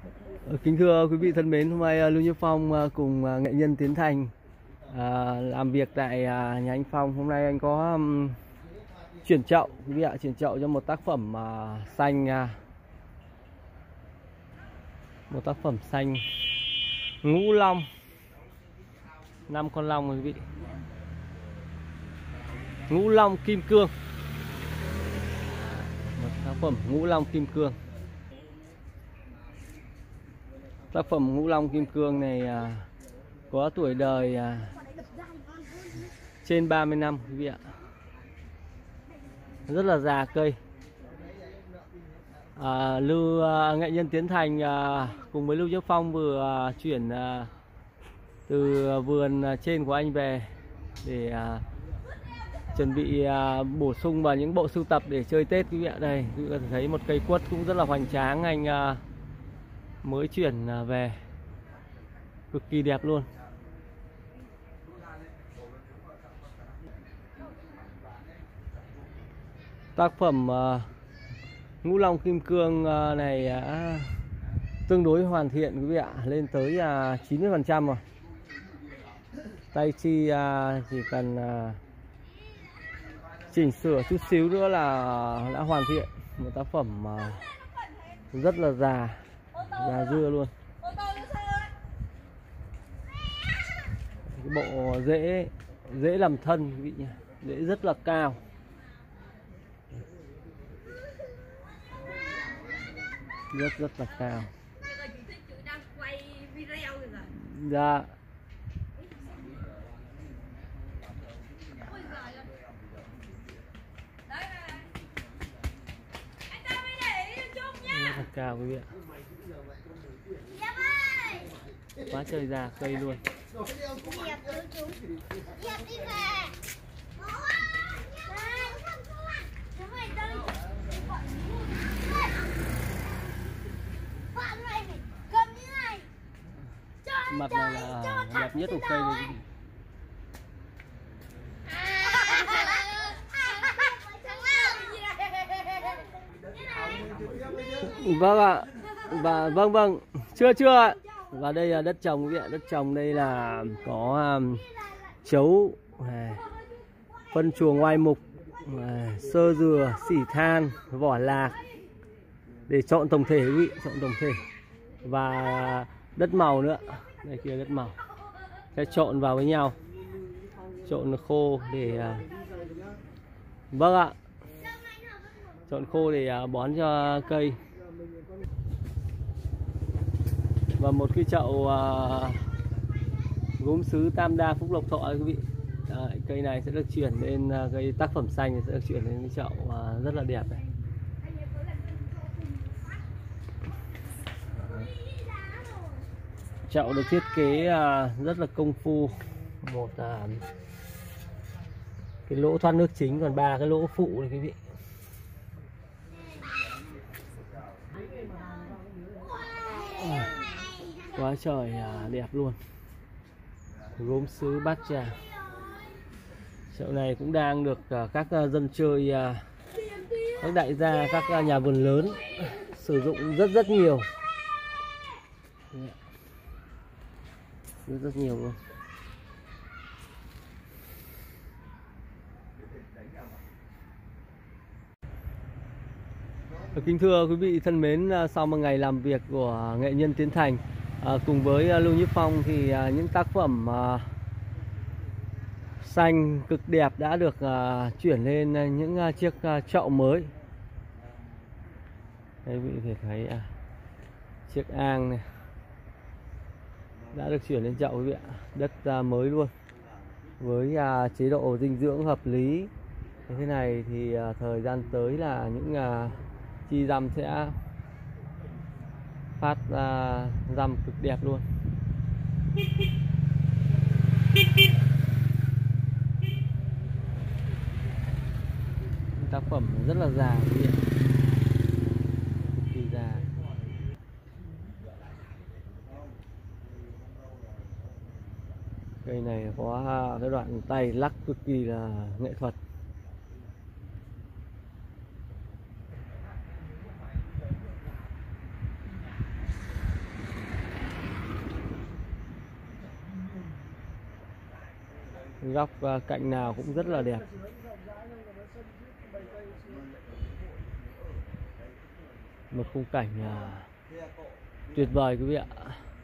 Kính thưa quý vị thân mến, hôm nay Lưu Như Phong cùng nghệ nhân Tiến Thành làm việc tại nhà anh Phong. Hôm nay anh có chuyển chậu, quý vị ạ, chuyển chậu cho một tác phẩm xanh, một tác phẩm xanh ngũ long, 5 con long quý vị, ngũ long kim cương, một tác phẩm ngũ long kim cương. Tác phẩm ngũ long kim cương này có tuổi đời trên 30 năm quý vị ạ, rất là già cây. Nghệ nhân Tiến Thành cùng với Lưu Như Phong vừa chuyển từ vườn trên của anh về để chuẩn bị bổ sung vào những bộ sưu tập để chơi Tết quý vị ạ. Đây quý vị có thể thấy một cây quất cũng rất là hoành tráng, anh mới chuyển về, cực kỳ đẹp luôn. Tác phẩm ngũ long kim cương này tương đối hoàn thiện quý vị ạ, lên tới 90% rồi. Tay chi chỉ cần chỉnh sửa chút xíu nữa là đã hoàn thiện. Một tác phẩm rất là già dưa luôn. Cái bộ dễ làm thân quý vị nhỉ, dễ rất là cao. Rất là cao. Dạ. Rất là cao quý vị ạ. Quá trời già cây luôn. Mặt này là đẹp nhất của cây này. Vâng ạ. Và vâng, chưa ạ. Và đây là đất trồng quý vị ạ. Đất trồng đây là có chấu, phân chuồng oai mục, sơ dừa, xỉ than, vỏ lạc để chọn tổng thể quý vị, chọn tổng thể. Và đất màu nữa, đây kia đất màu sẽ trộn vào với nhau, trộn khô để vâng ạ, trộn khô để bón cho cây. Và một cái chậu gốm sứ Tam Đa Phúc Lộc Thọ quý vị. Đấy, cây này sẽ được chuyển lên cây tác phẩm xanh sẽ được chuyển lên cái chậu rất là đẹp này. Chậu được thiết kế rất là công phu, một cái lỗ thoát nước chính, còn 3 cái lỗ phụ này quý vị. Quá trời đẹp luôn. Gốm sứ Bát Tràng. Chậu này cũng đang được các dân chơi, các đại gia, các nhà vườn lớn sử dụng rất nhiều. Rất nhiều luôn. Kính thưa quý vị thân mến, sau một ngày làm việc của nghệ nhân Tiến Thành cùng với Lưu Như Phong thì những tác phẩm xanh cực đẹp đã được chuyển lên những chiếc chậu mới. Đây quý vị có thể thấy chiếc ang này đã được chuyển lên chậu quý vị ạ, đất mới luôn, với chế độ dinh dưỡng hợp lý. Thế này thì thời gian tới là những chi răm sẽ phát răm cực đẹp luôn. Tác phẩm rất là già quý vị ạ, cực kỳ già. Cây này có cái đoạn tay lắc cực kỳ là nghệ thuật. Góc cạnh nào cũng rất là đẹp. Một khung cảnh tuyệt vời quý vị ạ.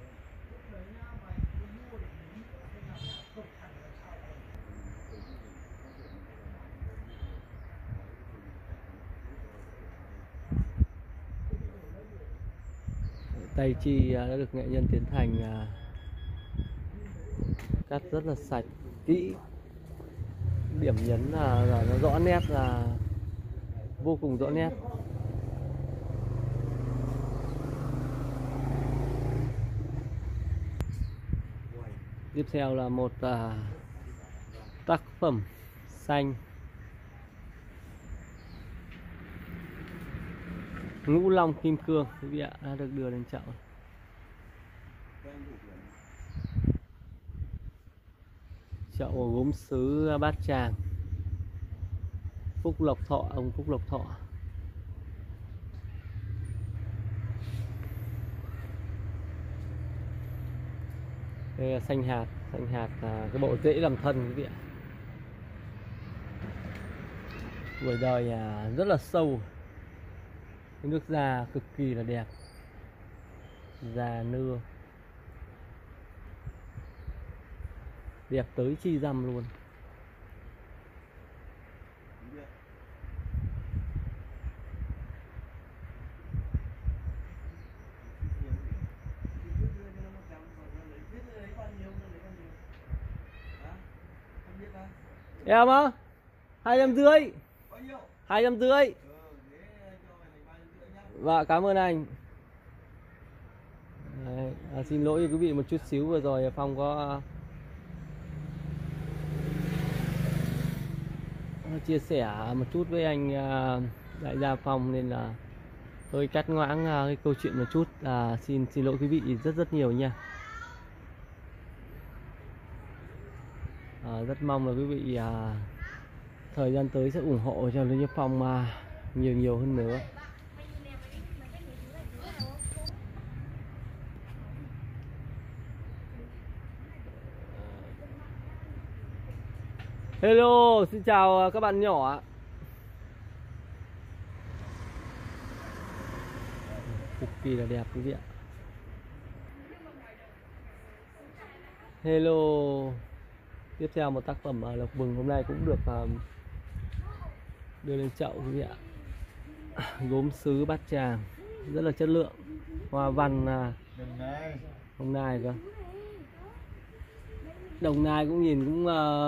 Tay chi đã được nghệ nhân Tiến Thành cắt rất là sạch, kỹ. Điểm nhấn là nó rõ nét, là vô cùng rõ nét. Tiếp theo là một tác phẩm xanh Ngũ Long Kim Cương quý vị ạ, đã được đưa lên chậu. Chậu gốm sứ Bát Tràng, Phúc Lộc Thọ, ông Phúc Lộc Thọ. Đây là xanh hạt là cái bộ rễ làm thân quý vị ạ. Tuổi đời rất là sâu. Cái nước da cực kỳ là đẹp, da nưa, đẹp tới chi răm luôn. Em á, 250. 250. Và cảm ơn anh. Đấy, xin lỗi quý vị một chút xíu, vừa rồi Phong có chia sẻ một chút với anh đại gia Phong nên là hơi cắt ngoãng cái câu chuyện một chút. Xin lỗi quý vị rất nhiều nha. Rất mong là quý vị thời gian tới sẽ ủng hộ cho Lê Như Phong nhiều hơn nữa. Hello, xin chào các bạn nhỏ ạ. Cực kỳ là đẹp quý vị ạ. Hello. Tiếp theo một tác phẩm lộc vừng hôm nay cũng được đưa lên chậu quý vị ạ. Gốm sứ Bát Tràng rất là chất lượng, hoa văn Đồng Nai cơ. Đồng Nai cũng nhìn cũng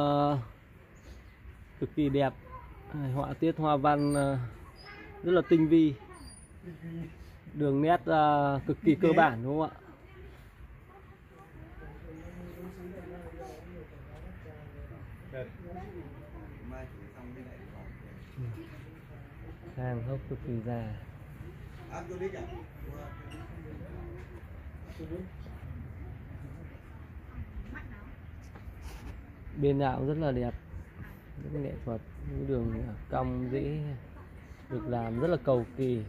cực kỳ đẹp, họa tiết hoa văn rất là tinh vi, đường nét cực kỳ cơ bản đúng không ạ? Hàng hốc cực kỳ già. Bên nào cũng rất là đẹp, rất là nghệ thuật, những đường cong dễ được làm rất là cầu kỳ.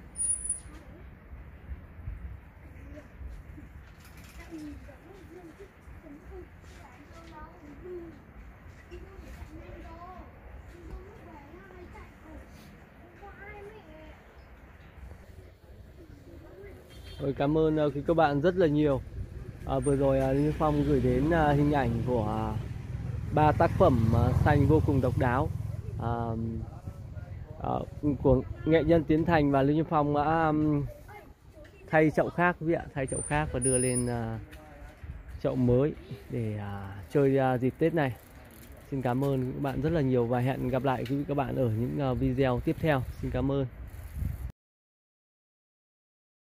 Rồi, cảm ơn các bạn rất là nhiều. Vừa rồi Như Phong gửi đến hình ảnh của 3 tác phẩm xanh vô cùng độc đáo của nghệ nhân Tiến Thành và Lê Như Phong đã thay chậu khác quý vị ạ, thay chậu khác và đưa lên chậu mới để chơi dịp Tết này. Xin cảm ơn các bạn rất là nhiều và hẹn gặp lại quý vị các bạn ở những video tiếp theo. Xin cảm ơn.